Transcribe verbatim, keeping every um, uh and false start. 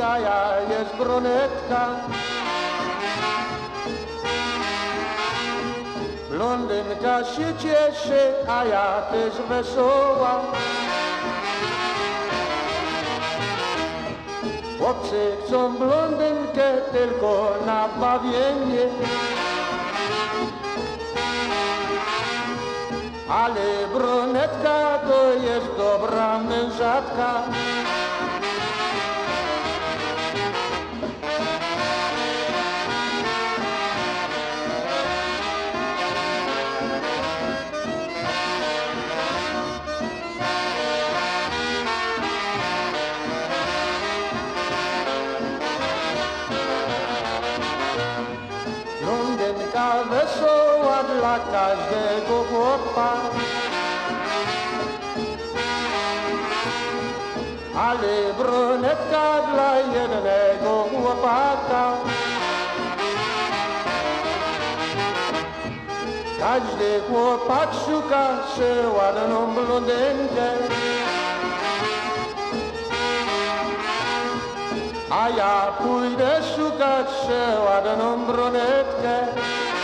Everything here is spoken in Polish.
aia jest brunetka. Blondynka się cieszy, a ja też wesoła. Chłopcy chcą blondynkę tylko na bawienie, ale brunetka to jest dobra mężatka. Blondynka wesoła dla każdego chłopa, ale brunetka dla jednego chłopaka. Każdy chłopak szuka się ładną blondynkę, a ja pójdę szukać się ładną brunetkę.